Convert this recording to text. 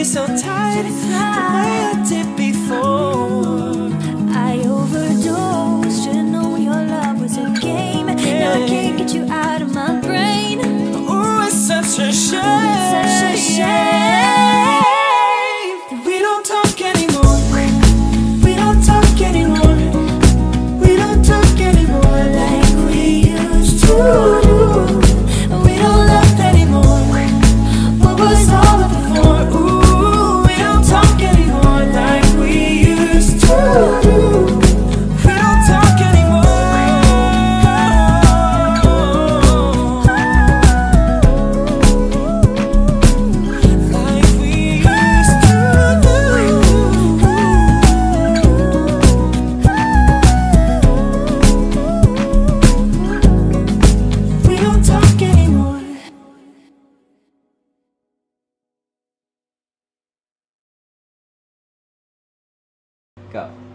so tight the way I did before. I overdosed, should've known your love was a game. Now I can't get you out of my brain. Ooh, it's such a shame. Such a shame that we don't talk anymore. We don't talk anymore. We don't talk anymore like we used to. We don't love anymore. What was all of it for? Ooh, we don't talk anymore like we used to. We don't talk anymore like we used to. We don't talk anymore. Go.